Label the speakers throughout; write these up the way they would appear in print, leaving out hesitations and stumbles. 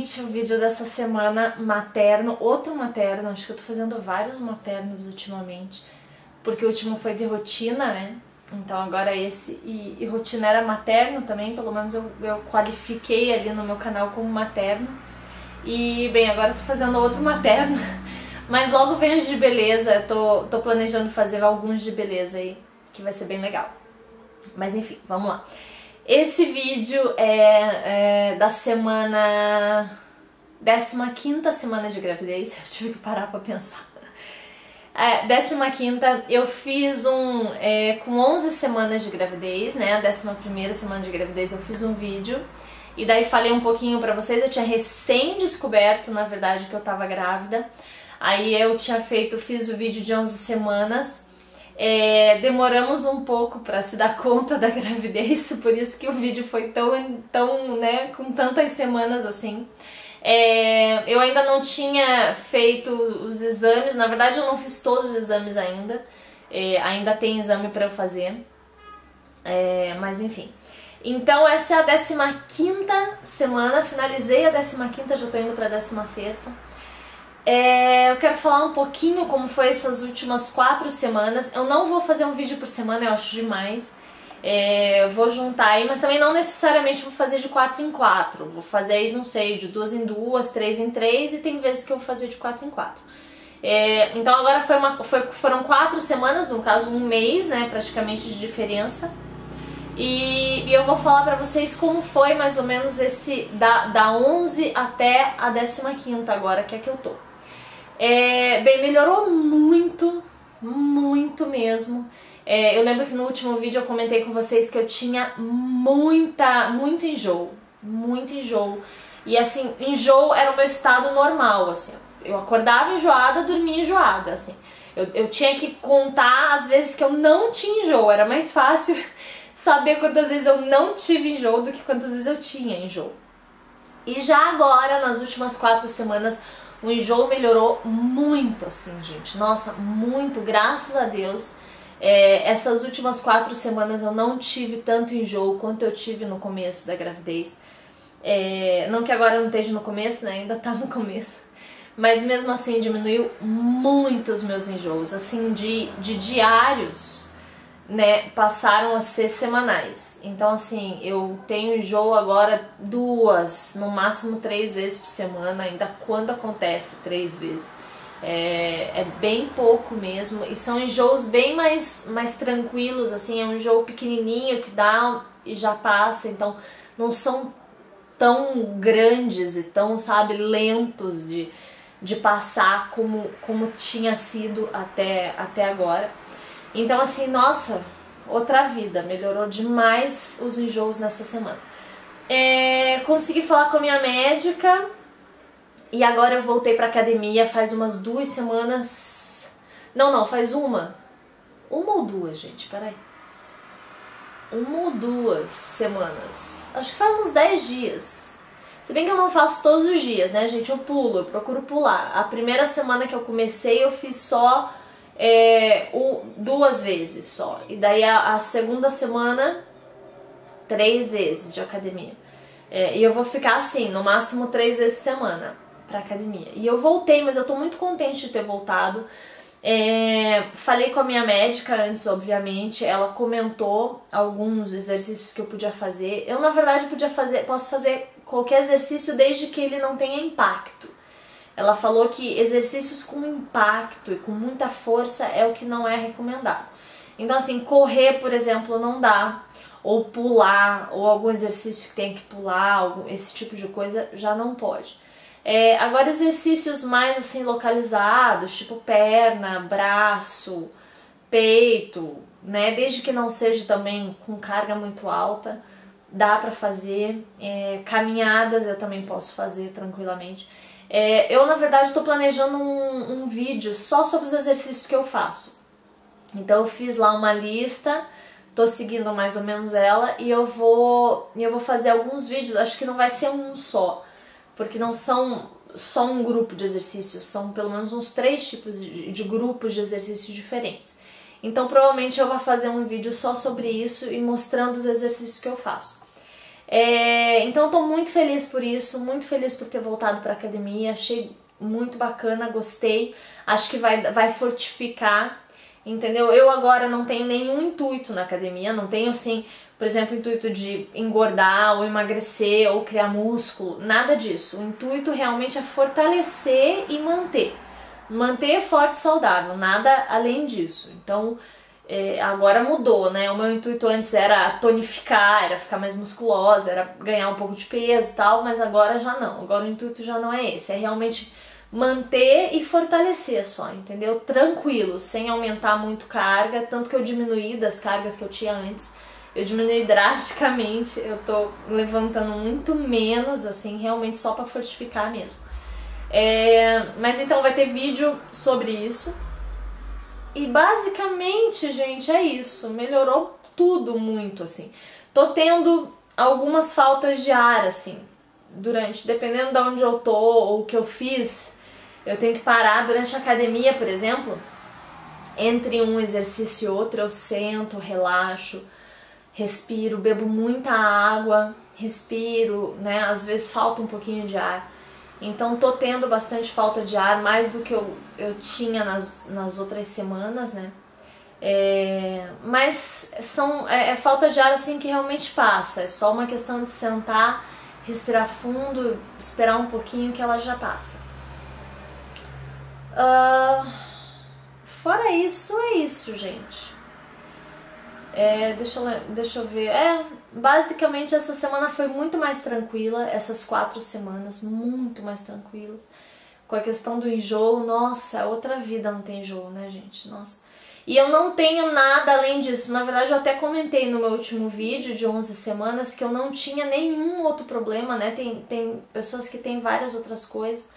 Speaker 1: Gente, o vídeo dessa semana materno, outro materno, acho que eu tô fazendo vários maternos ultimamente, porque o último foi de rotina, né? Então agora esse, e rotina era materno também, pelo menos eu qualifiquei ali no meu canal como materno. E bem, agora eu tô fazendo outro materno, mas logo vem os de beleza, eu tô planejando fazer alguns de beleza aí, que vai ser bem legal. Mas enfim, vamos lá. Esse vídeo é da semana... 15ª semana de gravidez, eu tive que parar pra pensar. 15ª, eu fiz com 11 semanas de gravidez, né, a 11ª semana de gravidez eu fiz um vídeo. E daí falei um pouquinho pra vocês, eu tinha recém descoberto, na verdade, que eu tava grávida. Aí eu fiz o vídeo de 11 semanas. Demoramos um pouco pra se dar conta da gravidez, por isso que o vídeo foi tão, né, com tantas semanas assim. Eu ainda não tinha feito os exames, na verdade eu não fiz todos os exames ainda. Ainda tem exame pra eu fazer, mas enfim. Então essa é a 15ª semana, finalizei a 15ª, já tô indo pra 16ª. Eu quero falar um pouquinho como foi essas últimas 4 semanas. Eu não vou fazer um vídeo por semana, eu acho demais. Eu vou juntar aí, mas também não necessariamente vou fazer de 4 em 4. Vou fazer aí, não sei, de 2 em 2, 3 em 3 e tem vezes que eu vou fazer de 4 em 4. Então agora foram 4 semanas, no caso um mês, né, praticamente de diferença. E eu vou falar pra vocês como foi mais ou menos esse da 11 até a 15ª agora, que é que eu tô. Bem, melhorou muito, muito mesmo. Eu lembro que no último vídeo eu comentei com vocês que eu tinha muito enjoo, muito enjoo. E assim, enjoo era o meu estado normal, assim. Eu acordava enjoada, dormia enjoada, assim. Eu tinha que contar as vezes que eu não tinha enjoo, era mais fácil saber quantas vezes eu não tive enjoo do que quantas vezes eu tinha enjoo. E já agora, nas últimas 4 semanas, o enjoo melhorou muito, assim, gente. Nossa, muito, graças a Deus. Essas últimas 4 semanas eu não tive tanto enjoo quanto eu tive no começo da gravidez. Não que agora eu não esteja no começo, né? Ainda tá no começo. Mas mesmo assim diminuiu muito os meus enjoos, assim, de diários, né, passaram a ser semanais. Então assim, eu tenho enjoo agora 2, no máximo 3 vezes por semana, ainda quando acontece 3 vezes. É bem pouco mesmo, e são enjoos bem mais tranquilos, assim, é um enjoo pequenininho que dá e já passa, então não são tão grandes e tão, sabe, lentos de passar como tinha sido até agora. Então assim, nossa, outra vida, melhorou demais os enjoos nessa semana. Consegui falar com a minha médica e agora eu voltei pra academia faz umas 2 semanas. Não, faz uma ou 2, gente, peraí. 1 ou 2 semanas, acho que faz uns 10 dias. Se bem que eu não faço todos os dias, né, gente, eu procuro pular. A primeira semana que eu comecei eu fiz só 2 vezes só. E daí a segunda semana 3 vezes de academia. E eu vou ficar assim, no máximo 3 vezes por semana pra academia. E eu voltei, mas eu tô muito contente de ter voltado. Falei com a minha médica antes, obviamente. Ela comentou alguns exercícios que eu podia fazer. Eu, na verdade, posso fazer qualquer exercício desde que ele não tenha impacto. Ela falou que exercícios com impacto e com muita força é o que não é recomendado. Então assim, correr, por exemplo, não dá, ou pular, ou algum exercício que tem que pular, esse tipo de coisa já não pode. Agora exercícios mais assim localizados, tipo perna, braço, peito, né, desde que não seja também com carga muito alta, dá pra fazer. Caminhadas eu também posso fazer tranquilamente. Eu, na verdade, estou planejando um vídeo só sobre os exercícios que eu faço. Então eu fiz lá uma lista, tô seguindo mais ou menos ela, e eu vou fazer alguns vídeos. Acho que não vai ser um só, porque não são só um grupo de exercícios, são pelo menos uns 3 tipos de grupos de exercícios diferentes. Então provavelmente eu vou fazer um vídeo só sobre isso e mostrando os exercícios que eu faço. Então eu tô muito feliz por isso, muito feliz por ter voltado pra academia, achei muito bacana, gostei, acho que vai fortificar, entendeu? Eu agora não tenho nenhum intuito na academia, não tenho assim, por exemplo, intuito de engordar ou emagrecer ou criar músculo, nada disso. O intuito realmente é fortalecer e manter forte e saudável, nada além disso. Então agora mudou, né? O meu intuito antes era tonificar, era ficar mais musculosa, era ganhar um pouco de peso e tal, mas agora já não. Agora o intuito já não é esse, é realmente manter e fortalecer só, entendeu? Tranquilo, sem aumentar muito carga, tanto que eu diminuí das cargas que eu tinha antes, eu diminui drasticamente, eu tô levantando muito menos, assim, realmente só pra fortificar mesmo. Mas então vai ter vídeo sobre isso. E basicamente, gente, é isso. Melhorou tudo muito, assim. Tô tendo algumas faltas de ar, assim, dependendo de onde eu tô ou o que eu fiz, eu tenho que parar durante a academia, por exemplo. Entre um exercício e outro, eu sento, relaxo, respiro, bebo muita água, respiro, né? Às vezes falta um pouquinho de ar. Então tô tendo bastante falta de ar, mais do que eu tinha nas outras semanas, né? Mas é falta de ar assim que realmente passa, é só uma questão de sentar, respirar fundo, esperar um pouquinho que ela já passa. Fora isso, é isso, gente. Deixa eu ver. Basicamente essa semana foi muito mais tranquila, essas 4 semanas, muito mais tranquilas. Com a questão do enjoo, nossa, é outra vida não tem enjoo, né, gente? Nossa. E eu não tenho nada além disso. Na verdade, eu até comentei no meu último vídeo de 11 semanas que eu não tinha nenhum outro problema, né? Tem pessoas que têm várias outras coisas.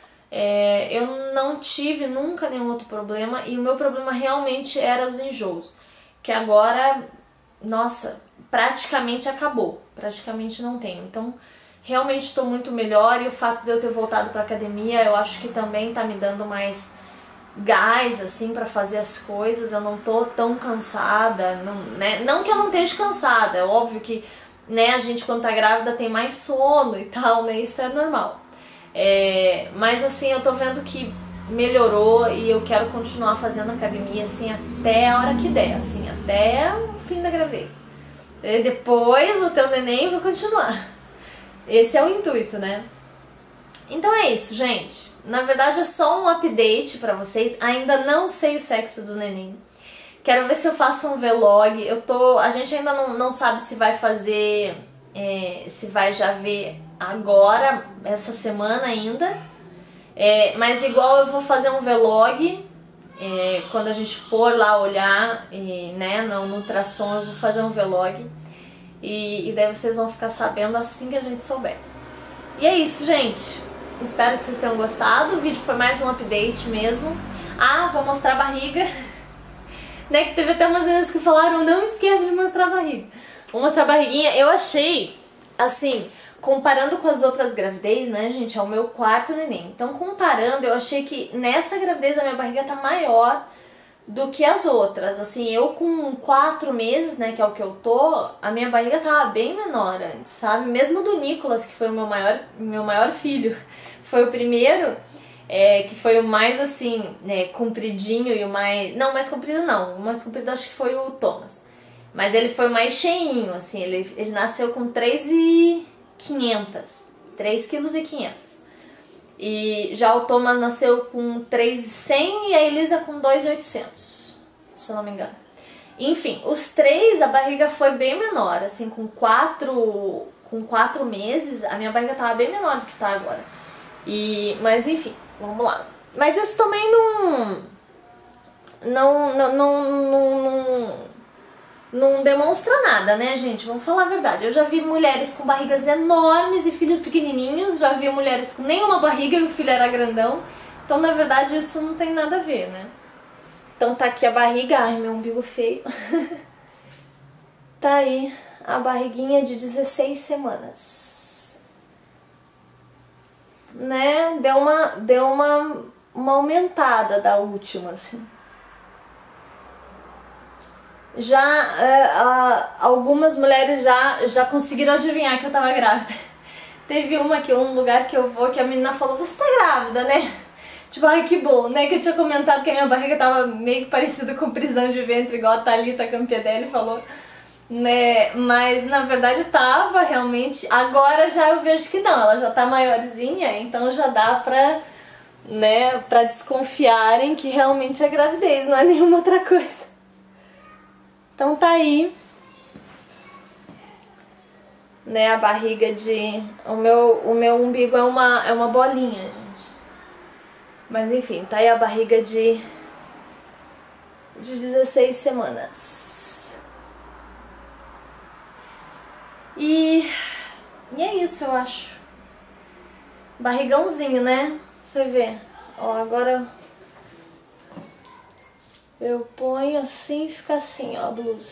Speaker 1: Eu não tive nunca nenhum outro problema e o meu problema realmente era os enjoos. Que agora, nossa, praticamente acabou. Praticamente não tenho. Então, realmente estou muito melhor e o fato de eu ter voltado para academia, eu acho que também tá me dando mais gás, assim, para fazer as coisas. Eu não tô tão cansada, não que eu não esteja cansada, é óbvio que, né, a gente quando tá grávida tem mais sono e tal, né, isso é normal. Mas assim, eu tô vendo que melhorou e eu quero continuar fazendo academia, assim, até a hora que der, assim, até o fim da gravidez. E depois o teu neném eu vou continuar. Esse é o intuito, né? Então é isso, gente. Na verdade é só um update pra vocês. Ainda não sei o sexo do neném. Quero ver se eu faço um vlog. A gente ainda não sabe se vai fazer, se vai já ver agora, essa semana ainda. Mas igual eu vou fazer um vlog quando a gente for lá olhar, né, no ultrassom eu vou fazer um vlog. E daí vocês vão ficar sabendo assim que a gente souber. E é isso, gente. Espero que vocês tenham gostado. O vídeo foi mais um update mesmo. Vou mostrar a barriga. Né, que teve até umas vezes que falaram, não esqueça de mostrar a barriga. Vou mostrar a barriguinha. Eu achei, assim, comparando com as outras gravidez, né, gente, é o meu 4º neném. Então, comparando, eu achei que nessa gravidez a minha barriga tá maior do que as outras. Assim, eu com 4 meses, né, que é o que eu tô, a minha barriga tava bem menor antes, sabe? Mesmo do Nicolas, que foi o meu maior filho, foi o primeiro, que foi o mais, assim, né, compridinho e o mais... Não, mais comprido não, o mais comprido acho que foi o Thomas. Mas ele foi mais cheinho, assim, ele nasceu com 3,500, 3,5 kg. E já o Thomas nasceu com 3,100 e a Elisa com 2,800, se eu não me engano. Enfim, os 3, a barriga foi bem menor, assim, com 4 meses, a minha barriga tava bem menor do que tá agora. Mas enfim, vamos lá. Mas isso também não demonstra nada, né, gente? Vamos falar a verdade. Eu já vi mulheres com barrigas enormes e filhos pequenininhos, já vi mulheres com nenhuma barriga e o filho era grandão. Então, na verdade, isso não tem nada a ver, né? Então tá aqui a barriga. Ai, meu umbigo feio. Tá aí a barriguinha de 16 semanas. Né? Deu uma aumentada da última, assim. algumas mulheres já conseguiram adivinhar que eu tava grávida. Teve um lugar que eu vou que a menina falou, você tá grávida, né? Tipo, ai que bom, né? Que eu tinha comentado que a minha barriga tava meio parecida com prisão de ventre, igual a Thalita Campiadelli falou. Né? Mas na verdade tava realmente. Agora já eu vejo que não, ela já tá maiorzinha, então já dá pra, né, pra desconfiarem que realmente é gravidez, não é nenhuma outra coisa. Então tá aí, né, a barriga de... O meu umbigo é uma bolinha, gente. Mas enfim, tá aí a barriga de 16 semanas. E é isso, eu acho. Barrigãozinho, né? Você vê. Ó, agora eu ponho assim e fica assim, ó, a blusa.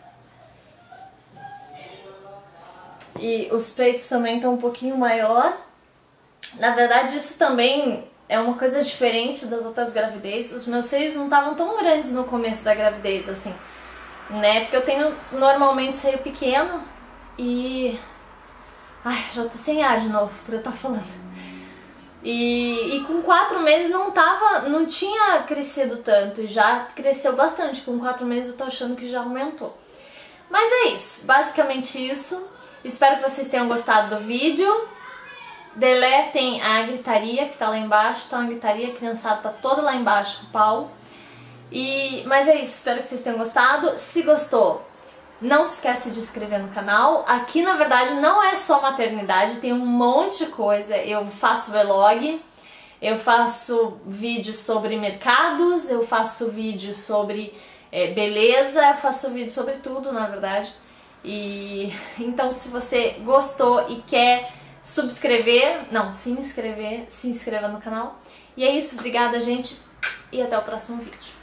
Speaker 1: E os peitos também estão um pouquinho maior. Na verdade, isso também é uma coisa diferente das outras gravidezes. Os meus seios não estavam tão grandes no começo da gravidez, assim, né? Porque eu tenho normalmente seio pequeno e... Ai, já tô sem ar de novo por eu estar falando. E com 4 meses não tinha crescido tanto, já cresceu bastante. Com 4 meses eu tô achando que já aumentou. Mas é isso, basicamente isso. Espero que vocês tenham gostado do vídeo. Deletem a gritaria que tá lá embaixo, tá uma gritaria, a criançada tá toda lá embaixo com o pau. Mas é isso, espero que vocês tenham gostado. Se gostou, não se esquece de se inscrever no canal. Aqui na verdade não é só maternidade, tem um monte de coisa. Eu faço vlog, eu faço vídeos sobre mercados, eu faço vídeos sobre beleza, eu faço vídeo sobre tudo na verdade. Então se você gostou e quer se inscreva no canal. E é isso, obrigada gente, e até o próximo vídeo.